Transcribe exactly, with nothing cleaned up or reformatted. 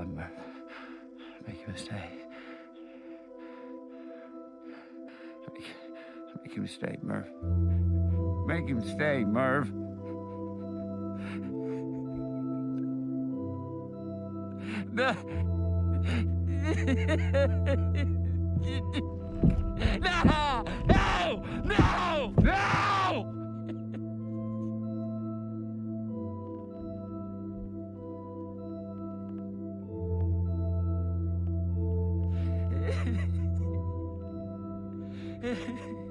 on, Murph. Make him stay. Make, make him stay, Murph. Make him stay, Murph. No! No! No! No! No! Hehehe